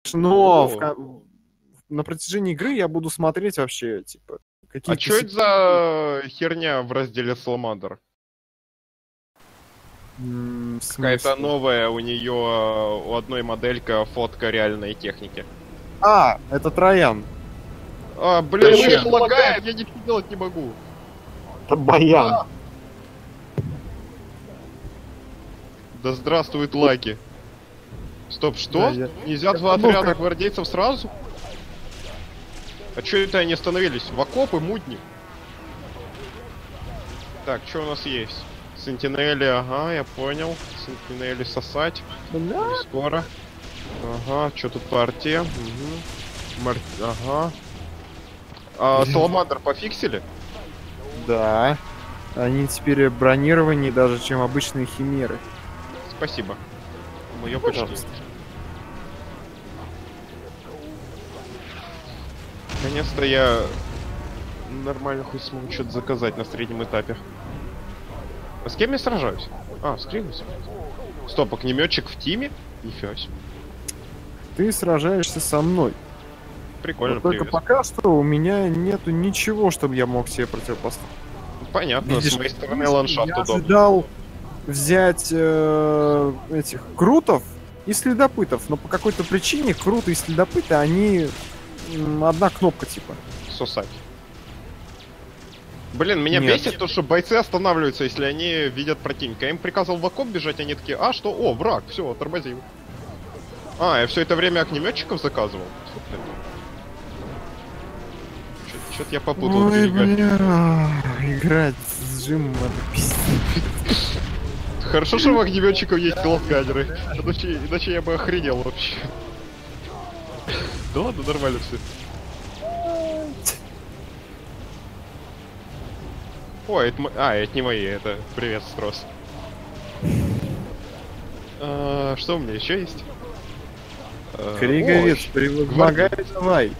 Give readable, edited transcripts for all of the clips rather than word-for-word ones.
Но О. на протяжении игры я буду смотреть вообще, типа, А какие-то... что это за херня в разделе Саламандр? В Какая-то смысле? новая у нее, у одной моделька фотка реальной техники. А, это Троян. А, блин, Зачем? мышь лагает, я ничего делать не могу. Это Баян. Да здравствует лаги. Стоп, что? Да, я- Нельзя я два забыл, отряда как- гвардейцев сразу? А чё это они остановились? В окопы, мудни? Так, что у нас есть? Сентинели, ага, я понял. Сентинели сосать. Бля. Скоро. Ага, что тут по арте? Угу. Ага. А Саламандр пофиксили? Да. Они теперь бронированнее даже, чем обычные химеры. Спасибо. Моё почти. Пожалуйста. Наконец-то я нормально хоть смогу что-то заказать на среднем этапе. А с кем я сражаюсь? А, с Кримусом. Стоп, огнеметчик в тиме? Нифига себе. Ты сражаешься со мной. Прикольно, Вот только привет. пока что у меня нету ничего, чтобы я мог себе противопоставить. Понятно, Видишь, с моей стороны я ландшафт удобный. ожидал взять этих крутов и следопытов, но по какой-то причине круты и следопыты, они одна кнопка типа. Сосать. Блин, меня Нет. бесит то, что бойцы останавливаются, если они видят противника. Я им приказывал в окоп бежать, они такие, а что? О, враг, все, тормозил. А, я все это время огнеметчиков заказывал. Что-то я попутал. Ой, берега. бля, играть с Джимом это пиздец. Хорошо, что у огнеметчиков есть лонгайдеры. Иначе я бы охренел вообще. Да ладно, нормально все. Ой, это не мои, это привет, Строс. Что у меня еще есть? Криговец, Ой, превозмогай давай.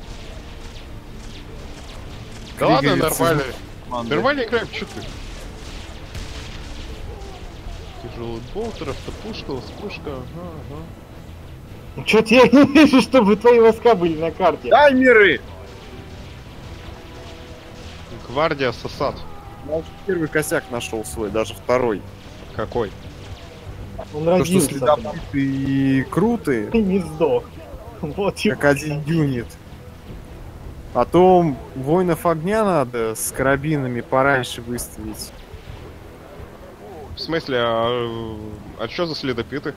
Да ладно, Криговец нормально. из команды. Нормально играем, что ты? Тяжелый болтер, автопушка, лоспушка, ага. Чё-то я не вижу, чтобы твои войска были на карте. Таймеры! Гвардия сосад. Я уже первый косяк нашел свой, даже второй. Какой? Он То, что родился, блядь. следопыты и крутые, Ты не сдох. Вот и как один юнит. Потом воинов огня надо с карабинами пораньше выставить. В смысле, а что за следопыты?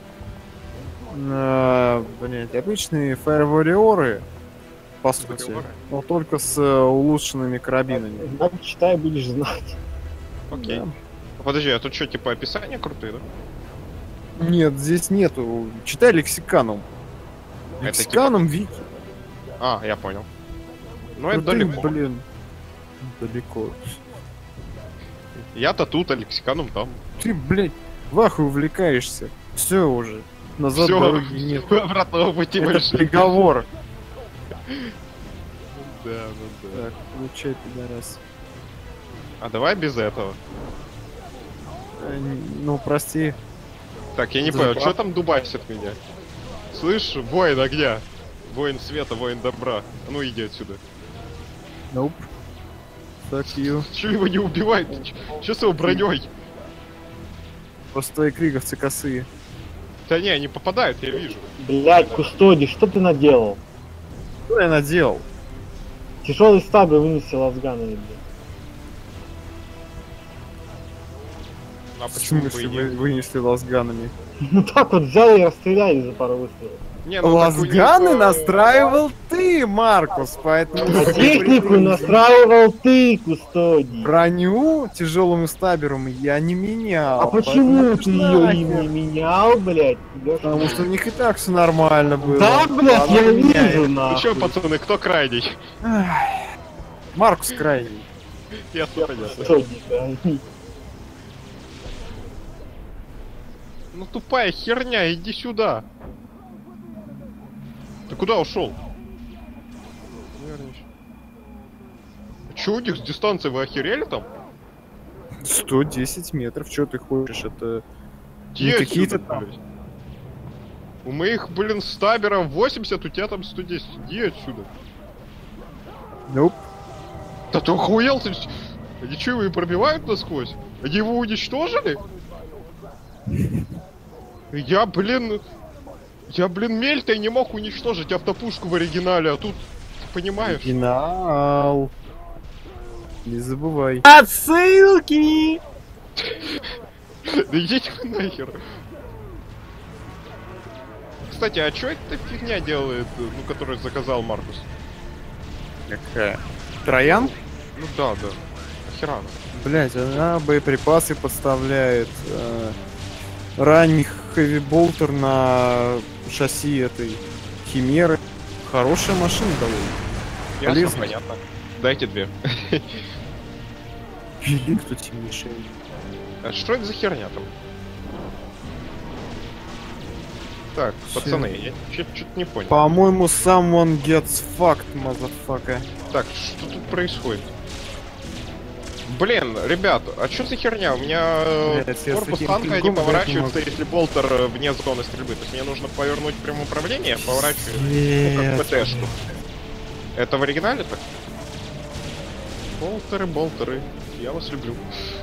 Блять, обычные фаервариоры, по сути, Warrior. но только с улучшенными карабинами. так читай, будешь знать. Окей. Да. Подожди, а тут что, типа описания крутые, да? Нет, здесь нету. Читай лексиканом. Это Лексиканом Вики. А, я понял. Ну, Ну это ты, далеко. блин, далеко. Я-то тут, а лексиканум там. Ты, блядь, в ахуе увлекаешься. Все уже. Назад Всё, дороги нет. обратного пути Это больше. приговор. Да, ну да. Так, получай, пидорас. А давай без этого. Ну, прости. Так, я не Это понял, же что там дубасит меня? Слышь, воин огня. Воин света, воин добра. А ну иди отсюда. Nope. Fuck you. Че его не убивает? Че с его броней? Просто твои криговцы косые. Да не, они попадают, я вижу. Блять, Кустоди, что ты наделал? Что я наделал? Тяжелый стабы вынеси лазганами, блядь. А В почему бы и смысле нет? вынесли лазганами? Ну так вот взял и расстреляли за пару выстрелов. Не, ну так у Лазганы них, настраивал ты, Маркус, поэтому... А технику настраивал ты, Кустоди. Броню тяжелым стабером я не менял. А почему поэтому ты ее нахер. не менял, блядь? Потому что у них и так все нормально было. Да, блядь, Ладно, я меняй. вижу, Ну чё, нахуй. пацаны, кто крайний? Ах. Маркус крайний. Ясно, понятно. Кустоди, да. Ну тупая херня, иди сюда. Ты куда ушел? Че у них с дистанцией, вы охерели там? 110 метров, что ты хочешь? Это Где какие-то отсюда, там. блядь? У моих, блин, стаберов 80, у тебя там 110. Иди отсюда. Nope. Да ты охуел ты? Они что, его и пробивают насквозь? Они его уничтожили? Я, блин, Мельта не мог уничтожить автопушку в оригинале, а тут, понимаешь? Оригинал. Не забывай. Отсылки! Да идите вы нахер. Кстати, а чё эта фигня делает, ну, которую заказал Маркус? Какая? Троян? Ну да. Нахера она? Блять, она боеприпасы подставляет. Ранний хэви-болтер на шасси этой химеры. Хорошая машина довольно. Ясно, Полезно. понятно. Дайте 2. Или кто тебе мешает? А что это за херня там? Так, Всё. пацаны, я что-то не понял. По-моему, someone gets fucked, motherfucker. Так, что тут происходит? Блин, ребят, а что за херня? У меня Блядь, я с корпус таким танка не пингом поворачивается, играть не если болтер вне зоны стрельбы. То есть мне нужно повернуть в прямом управлении, я поворачиваю как Нет. ПТ-шку. Это в оригинале так? Болтеры, я вас люблю.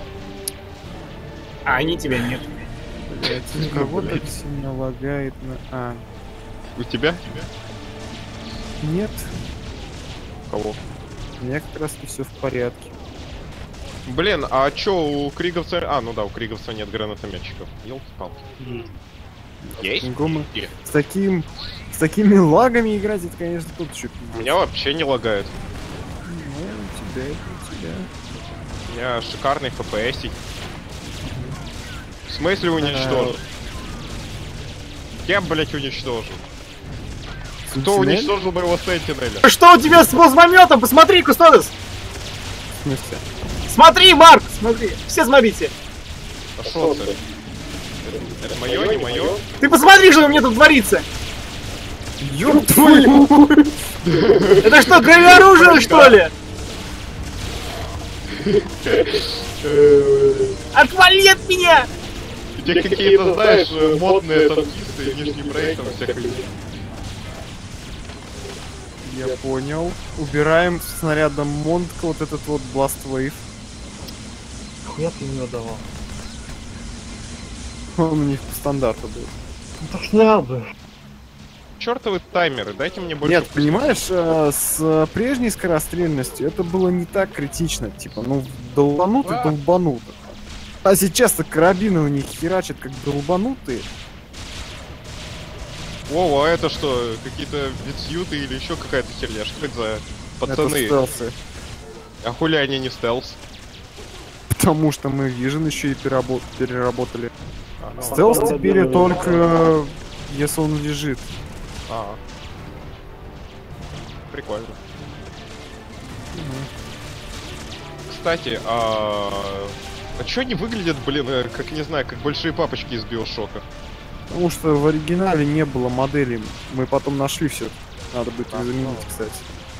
А они тебя нет. Блять, у кого так сильно лагает на... А, У тебя? нет. Кого? У меня как раз все в порядке. Блин, а чё у Криговца... А, ну да, у Криговца нет гранатометчиков. Ёлки-палки. Есть? Пингомы. Где? С такими лагами играть, это, конечно, тут еще У меня вообще не лагает. Ну, у тебя, у тебя. У меня шикарный FPS. В смысле уничтожил? Я, блять, уничтожил. Кто Сентинель? уничтожил моего Сентинеля? Что у тебя с плазмометом? Посмотри, Кустодес! В смысле? Смотри, Марк, смотри. Все смотрите. А шо это? Это моё, не моё? Ты посмотри, что у меня тут творится. Ёб твою! Это что, гравиоружие, что ли? Отвали от меня! Где какие-то, знаешь, модные танкисты, внешний проект, там всякой... Я понял. Убираем снарядом Монтка вот этот вот Blast Wave. Хуя ты мне давал? Он у них по стандарту был. Ну так снял бы. Чёртовы таймеры, дайте мне больше... Нет, понимаешь, с прежней скорострельностью это было не так критично. Типа, ну, долбанут и долбанут. А сейчас-то карабины у них херачат как долбанутые. Вова, а это что, какие-то витсьюты или еще какая-то херня? Что это за пацаны? Это стелсы. А хули они не стелс? Потому что мы Vision еще и переработали. А, ну Стелс ладно. теперь только если он лежит. А. Прикольно. Кстати, а чё они выглядят, блин, как, не знаю, как большие папочки из Биошока? Потому что в оригинале не было моделей. Мы потом нашли все. Надо будет их заменить, кстати.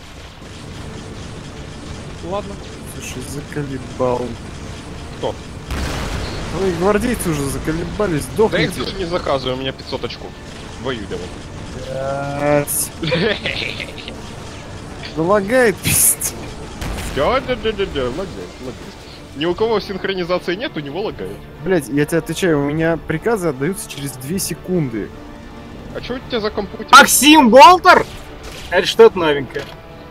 Ладно. Слушай, заколебал. Кто? Ой, гвардейцы уже заколебались, Да их сдохните. даже не заказываю, у меня 500 очков. Воюй давай. Блядь. Залагает, пиздец. Да, лагает. Ни у кого синхронизации нет, у него лагает. Блять, я тебе отвечаю, у меня приказы отдаются через 2 секунды. А чё у тебя за компьютер? Максим Болтер? Это что-то новенькое.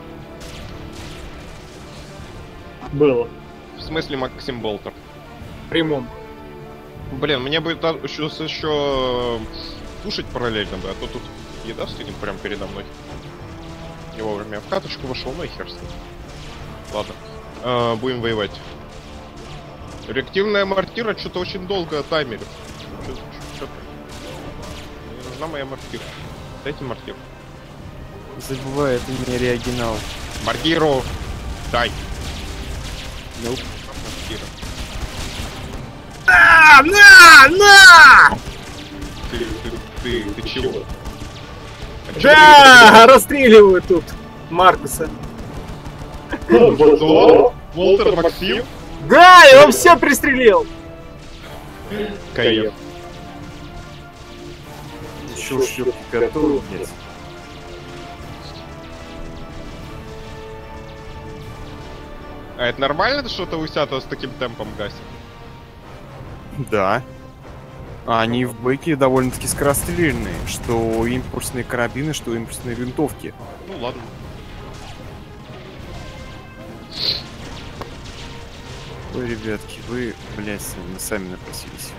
Было. В смысле Максим Болтер? Прямом. Блин, мне будет еще кушать параллельно бы, а то тут еда стоит прям передо мной. Не вовремя в каточку вошел, ну и хер с ним. Ладно, будем воевать. Реактивная мортира что-то очень долго таймерит. Чё-то. Мне нужна моя мортира. Дайте мортиру. Не забывай, это не оригинал. Мортиру! Дай! Nope. Мортира. На! Ты чего? А чё Да, расстреливают тут Маркуса. ты- Кто? Волтер Максим? Да, я вам все пристрелил. Каев. еще шлепки готовы, блядь. А это нормально, что Таусята с таким темпом гасит? Да. А они в бэке довольно-таки скорострельные, что импульсные карабины, что импульсные винтовки. Ну ладно. Ой, ребятки, вы, блядь, сами напросились.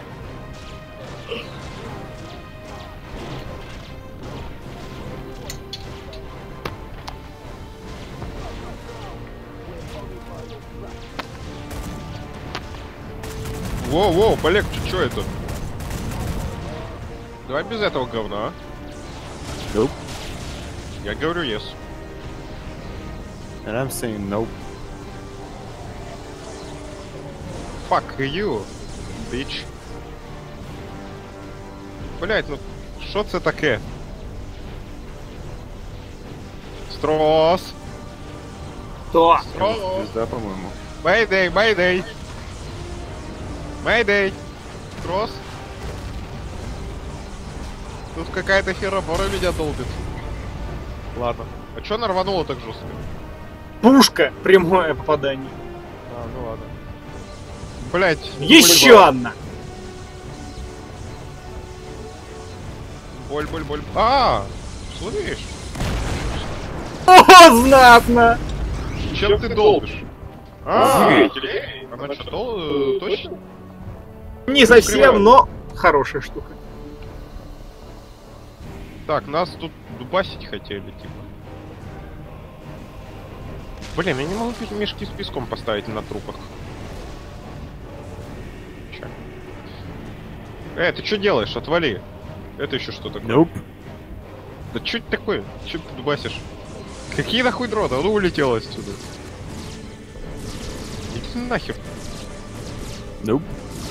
Воу-воу, полегче, что это? Давай без этого говна, а? Nope. Я говорю yes. And I'm saying nope. Fuck you, bitch. Блять, ну що це таке? Строс! То. Строс! Да, по-моему. Мэйдэй, мэйдэй! Мэйдэй! Строс! Тут какая-то херобора меня долбит. Ладно. А чё она рванула так жестко? Пушка. Прямое попадание. А, ну ладно. Блять. Еще одна. Боль, боль, боль. А, слышишь? О, знатно. Чем ты долбишь? А, она что, точно? Не совсем, но хорошая штука. Так, нас тут дубасить хотели, типа. Блин, я не могу мешки с песком поставить на трупах. Чё? Ты что делаешь? Отвали. Это еще что такое? Nope. Да что это такое? Че ты дубасишь? Какие нахуй дроны? Он улетел отсюда. Иди нахер. Nope.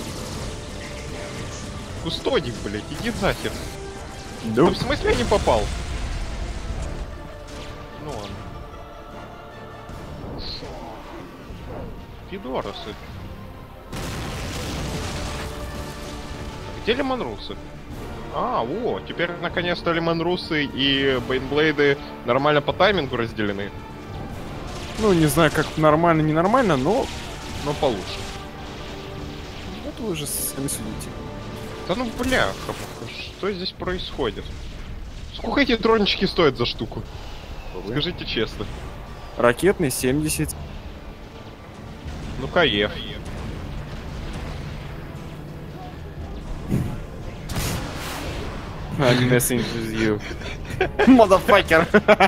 Кустодик, блять, иди нахер. Ну, Nope. в смысле я не попал? Ну ладно. Пидоросы. Где лимонрусы? А, о, теперь наконец-то лимонрусы и бейнблейды нормально по таймингу разделены. Ну, не знаю, как нормально, ненормально, но Но получше. это вы же сами судите. Да ну бляха, что здесь происходит? Сколько эти дрончики стоят за штуку? Скажите честно. Ракетный 70. Ну каеф. I'm messing with you. Motherfucker.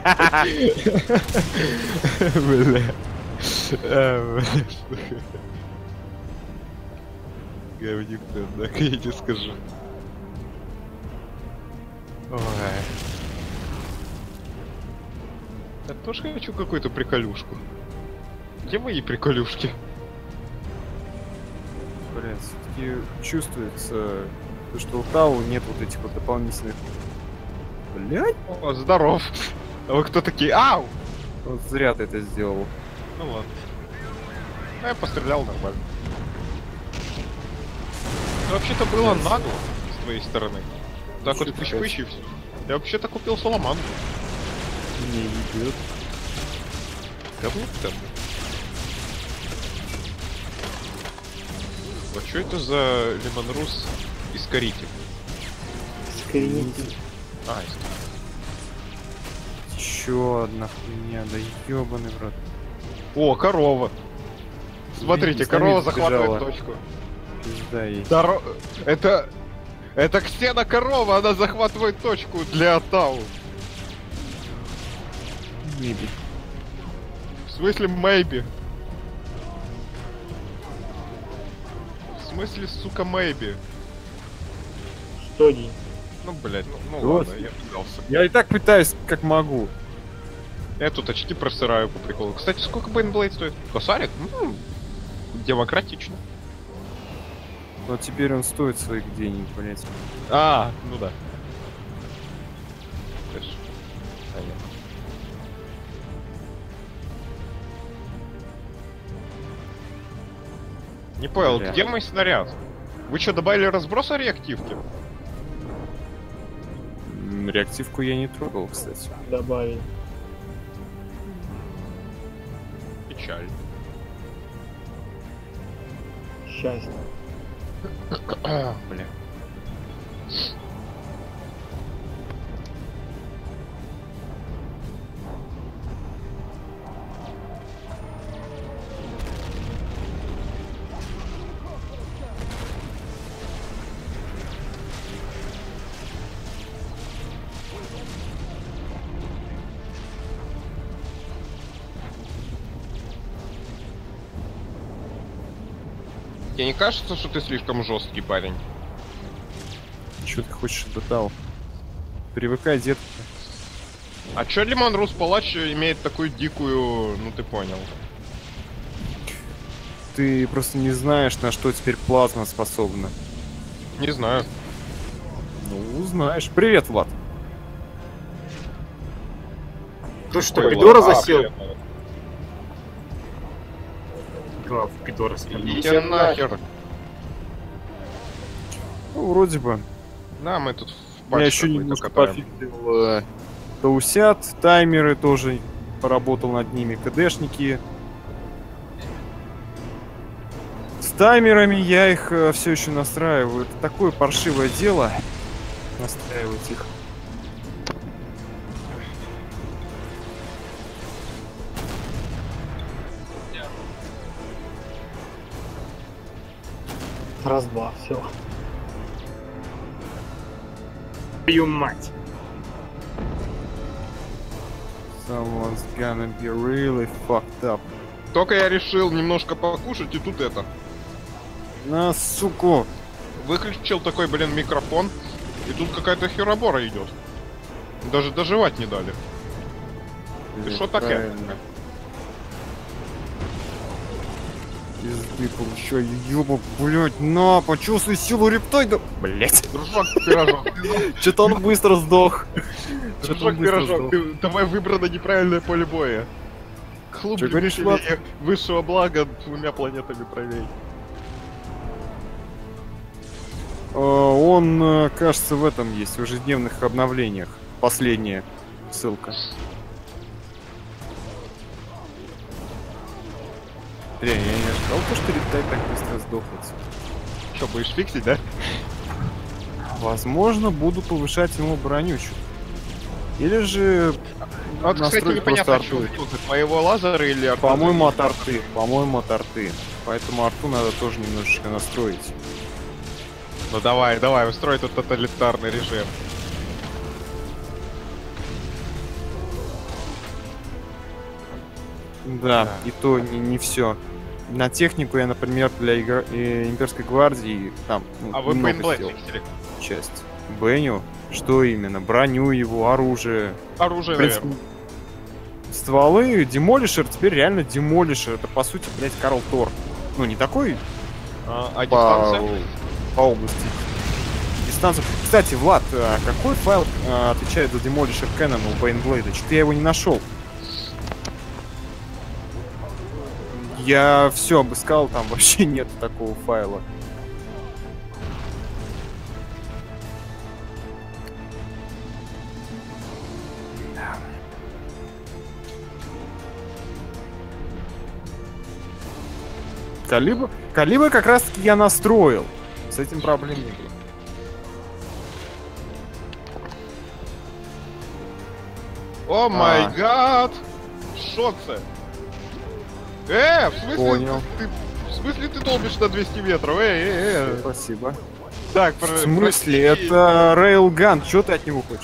Бля. Говник ты, однако, я тебе скажу. Ой. Я тоже хочу какую-то приколюшку. Где мои приколюшки? Блин, все-таки чувствуется, что у Тау нет вот этих вот дополнительных. Блять, О, здоров. А вы кто такие? Ау! вот зря ты это сделал. Ну ладно. Ну, я пострелял нормально. Ну, вообще-то было нагло с твоей стороны. Так вот пыщ-пыщ и все. Я вообще-то купил саламандру. Не идет. Говнюк там. А что это за лимонрус искоритель? Искоренитель. А, искоритель. Еще одна хуйня, да ебаный в рот. О, корова. Смотрите, Видите, корова сами захватывает сбежала. точку. Пизда ей. Это Ксена корова, она захватывает точку для Тау. Maybe. В смысле, maybe? В смысле, сука, maybe? Что день? Ну, блядь, ну Вот. ладно, я пытался. Я и так пытаюсь, как могу. Я тут очки просыраю по приколу. Кстати, сколько Бейнблейд стоит? Косарик? Демократично. Но теперь он стоит своих денег, блять. А, ну да. То есть, понятно. Не понял, Бля. где мой снаряд? Вы что, добавили разброса реактивки? Реактивку я не трогал, кстати. Добавили. Печаль. Счастье. Бля. Тебе не кажется, что ты слишком жесткий парень? Чё ты хочешь от этого? Привыкай, детка. А чё Лимон Рус Палач имеет такую дикую... Ну ты понял. Ты просто не знаешь, на что теперь плазма способна. Не знаю. Ну, узнаешь. Привет, Влад. Ты что, Ой, пидора ладно. засел? Привет. Глав, пидора Идите нахер. Ну, вроде бы. Да, мы тут в Я патче еще какой-то немножко катаем. пофиксил таусят, таймеры тоже поработал над ними, КДшники. С таймерами я их все еще настраиваю. Это такое паршивое дело. Настраивать их. Раз-два, все. Твою мать. Someone's gonna be really fucked up. Только я решил немножко покушать, и тут это. На, суку! Выключил такой, блин, микрофон, и тут какая-то херобора идет. Даже доживать не дали. Ты шо такая? Правильно. Пизды получаю, ёба, блять, на, почувствуй силу рептоида! Блять, Дружок, пирожок. что-то он быстро сдох. Что-то он Дружок, быстро пирожок, сдох. ты, давай выбрано неправильное поле боя. Клуб Чё говоришь, Влад? любителей высшего блага 2 планетами правей. Он, кажется, в этом есть, в ежедневных обновлениях. Последняя ссылка. Бля, я не ожидал, то, что рептай так быстро сдохнет. Что, будешь фиксить, да? Возможно, буду повышать ему броню чуть. Или же Вот, кстати, настроить непонятно, просто что арту. от моего лазера или от... По-моему, от арты. По-моему, от арты. Поэтому арту надо тоже немножечко настроить. Ну давай, давай, устрой тут тоталитарный режим. Да, и то не все. На технику я, например, для имперской гвардии там А вы немного Бейнблейд сделал фиксили? часть. Беню? Что именно? Броню его, оружие. Оружие, В принципе, наверное. стволы, демолишер, теперь реально демолишер. Это, по сути, блядь, Карл Тор. Ну, не такой А дистанция? по области. Дистанцию. Кстати, Влад, какой файл отвечает за демолишер Canon у Бейнблейда? Что-то я его не нашел. Я все обыскал, там вообще нет такого файла. Калибр как раз таки я настроил. С этим проблем не было. О май гад! Шо це? в смысле? Понял. В смысле ты долбишь на 200 метров? Спасибо. Так, В смысле? Это Рейлган, что ты от него хочешь?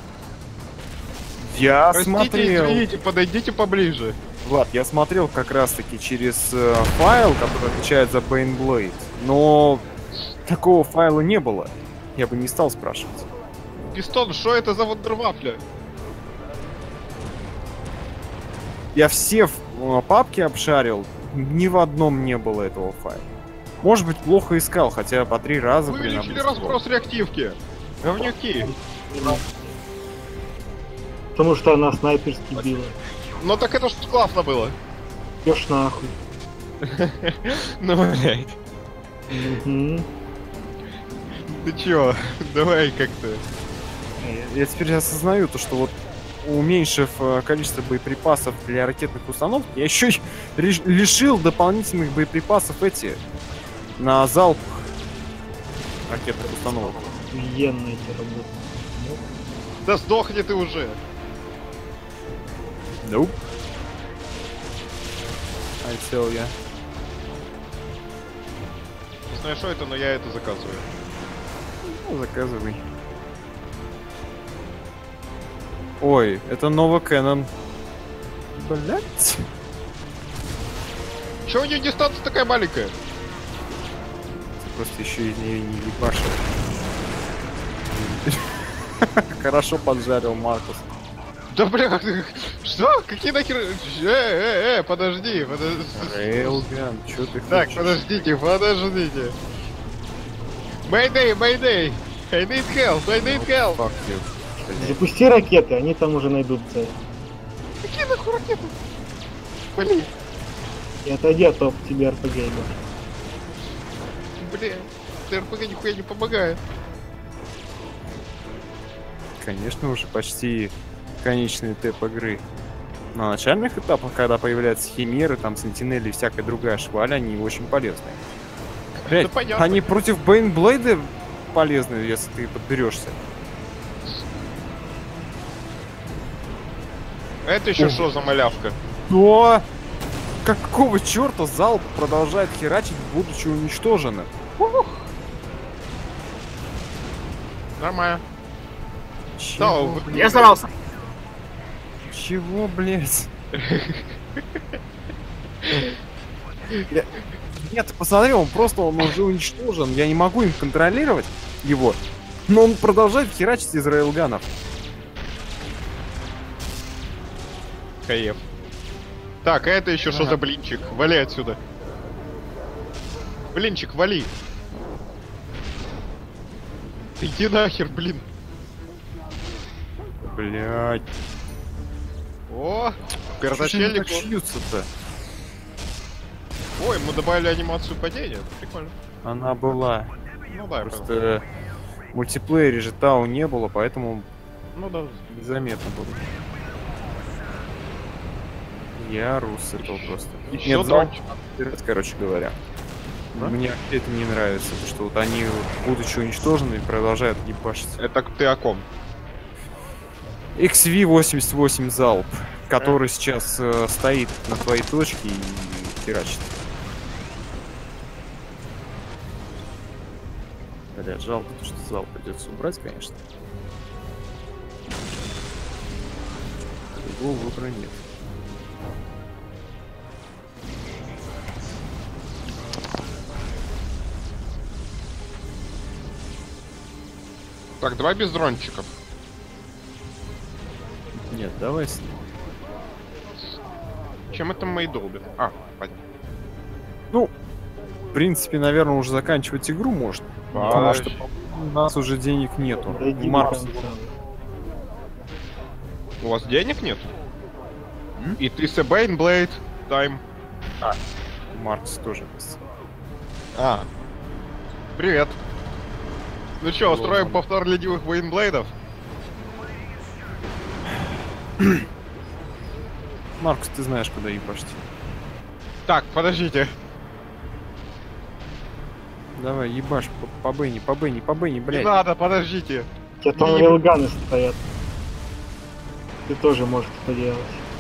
Я Простите, смотрел. извините, подойдите поближе. Влад, я смотрел как раз таки через файл, который отвечает за Baneblade, но такого файла не было. Я бы не стал спрашивать. Пистон, что это за вундервафля? Я все папки обшарил, ни в одном не было этого файла. Может быть, плохо искал, хотя по 3 раза... Увеличили разброс реактивки. Говнюки. Потому что она снайперски била. Ну так это ж классно было. Ешь нахуй. Ну, блядь. Мгм. Ты чё? Давай как-то. Я теперь осознаю то, что вот уменьшив количество боеприпасов для ракетных установок, я еще лишил дополнительных боеприпасов на залп ракетных установок. Охуенно эти работы. Да сдохни ты уже! Nope. I tell ya. Не знаю, что это, но я это заказываю. Ну, заказывай. Ой, это новый Canon. Блять. Чё у нее дистанция такая маленькая? Просто еще из нее не ебашил. Хорошо поджарил Маркус. Да бля, как ты... Что? Какие нахер... подожди. Рейлган, чё ты Так, хочешь? подождите. Mayday! I need help! Fuck you. Запусти ракеты, они там уже найдут цель. Какие нахуй ракеты? Блин, И отойди, а то тебе РПГ идет. бля. ТРПГ нихуя не помогает. Конечно, уже почти конечный этап игры. На начальных этапах, когда появляются химеры, там сентинели и всякая другая шваль, они очень полезны. Блять, понятно. они против Бейнблейда полезны, если ты подберешься. Это еще что за малявка? Но какого черта залп продолжает херачить, будучи уничтоженным? Нормально. Чего, вы- блядь? Я старался. Чего, блядь? Нет, посмотри, он уже уничтожен. Я не могу им контролировать его. Но он продолжает херачить из рейлганов. Каев. Так, а это еще что за блинчик? Вали отсюда. Блинчик, вали. Иди нахер, блин. Блядь. О, Чё ж они пердачельник. так шьются-то? Ой, мы добавили анимацию падения. Прикольно. Она была. Ну да, я понял. Просто в мультиплеере же Тау не было, поэтому Ну да. незаметно было. Я рус этого просто. Ещё Нет, залп дрочь. убирать, короче говоря. Да? Мне это не нравится, потому что вот они, будучи уничтожены, продолжают ебашить. Это ты о ком? XV-88 залп, который сейчас стоит на твоей точке и херачит. Бля, жалко, что залп придется убрать, конечно. Другого выбора нет. Так, давай без дрончиков. Нет, давай с ним. Чем это мы и долбим? А, понятно. Ну, в принципе, наверное, уже заканчивать игру можно. Потому что у нас уже денег нету. Дойди до Маркус, конца. У вас денег нет? И ты с Бейнблейд тайм. Маркус тоже есть. А. Привет. Ну чё, устроим повтор ленивых Бейнблейдов? Маркус, ты знаешь, куда ебашить. Так, подождите. Давай, ебашь по Бенни, Не блядь. надо, подождите. У тебя там рейлганы стоят. Ты тоже можешь это делать.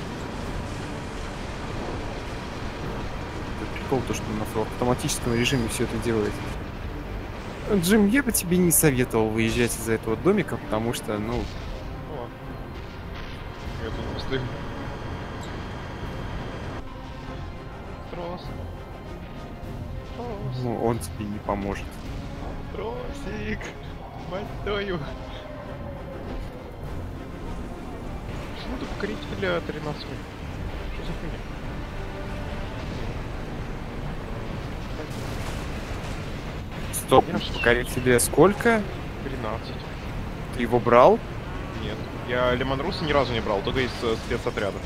Это прикол, то, что на автоматическом режиме все это делает. Джим, я бы тебе не советовал выезжать из-за этого домика, потому что, ну, О. Я тут просто... Трос. Трос. ну, он тебе не поможет. Тросик. Мать твою. Почему ты покорителя 13 минут? Что за хуйня? Стоп, Я ж- покорить тебе сколько? 13. Ты его брал? Нет. Я Лемон Руса ни разу не брал, только из спецотряда.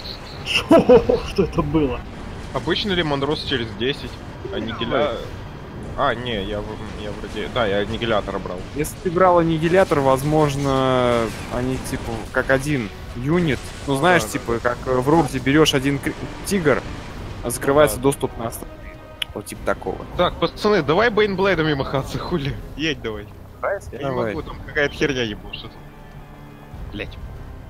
Что это было? Обычно Лемон Рус через 10. Аннигиля... А, не, я вроде... Да, я аннигилятор брал. Если ты брал аннигилятор, возможно, они типа как один юнит. Ну знаешь, Да, типа как в Робзе берешь один тигр, а закрывается да. доступ на остальные. Вот типа такого. Так, пацаны, давай бейнблейдами махаться, хули. Едь давай. Я не Давай. могу, там какая-то херня ебушит. Блять.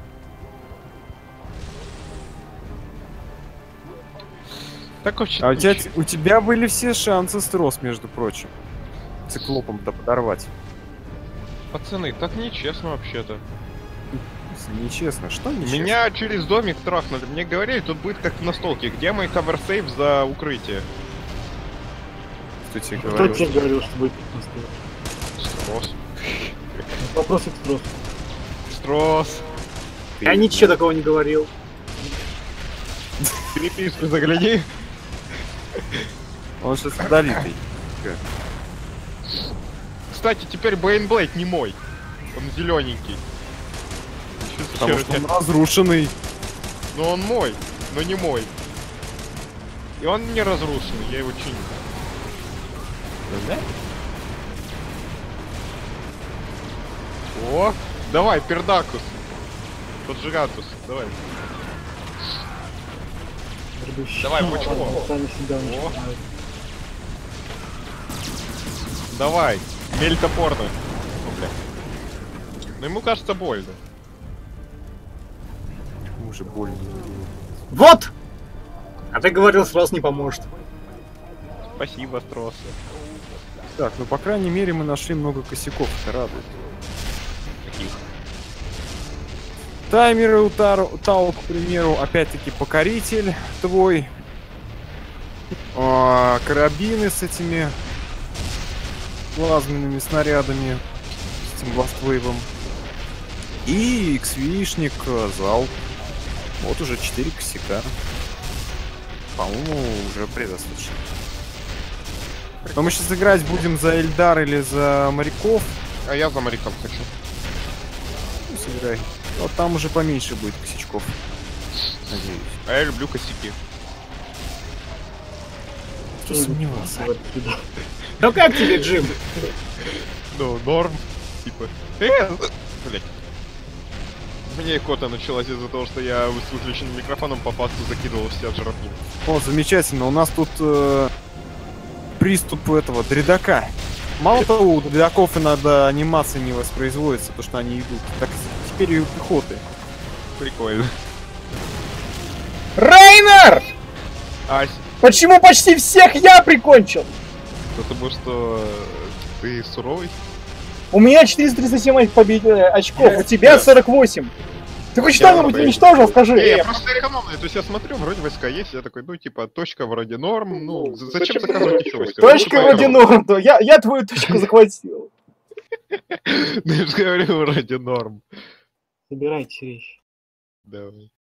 Так вообще... А у тебя были все шансы строс, между прочим. Циклопом подорвать. Пацаны, так нечестно вообще-то. Нечестно, что нечестно? Меня через домик трахнули. Мне говорили, тут будет как в настолке. Где мой каверсейв за укрытие? Кто тебе Кто говорил? тебе говорил, что будет настолько? Строс. Вопрос к стросу. Строс. Я ничего такого не говорил. Переписку загляни. Он сейчас долитый. Кстати, теперь Бейнблейд не мой. Он зелененький. Потому что он разрушенный. Но он мой, но не мой. И он не разрушенный, я его чиню. Да? О, давай, пердакус. Поджигатус, давай. Давай, почему? Сами себя уничтожают. Давай, мель топорно. Но ему кажется больно. Уже больно. Вот! А ты говорил, сразу не поможет. Спасибо, Стросы. Так, ну по крайней мере мы нашли много косяков, это радует. Каких? Таймеры у Тау, к примеру, опять-таки покоритель твой. Карабины с этими плазменными снарядами, с этим бластвейвом. И X-вишник, зал. Вот уже 4 косяка. По-моему, уже предостаточно. Но мы сейчас играть будем за Эльдар или за моряков. А я за моряком хочу. Ну, сыграй. Вот там уже поменьше будет косячков. Надеюсь. А я люблю косяки. Кто сомневался? Вот сюда. Ну как тебе, Джим? Ну, норм. Типа. Блять. Мне икота началась из-за того, что я с выключенным микрофоном по фасту закидывал все от жратвы. О, замечательно. У нас тут приступ этого дредака. Мало того, у дредаков иногда анимация не воспроизводится, то что они идут. Так теперь и у пехоты. Прикольно. Рейнер! Ась, Почему почти всех я прикончил? потому что ты суровый? У меня 437 очков, у тебя 48. Ты хоть что-нибудь уничтожил, скажи? Я просто экономный, то есть я смотрю, вроде войска есть, я такой, ну типа, точка вроде норм, ну, зачем заказывать еще войска? Точка вроде норм, да. Я твою точку захватил. Ну, я же говорю, вроде норм. Собирайте вещи. Давай.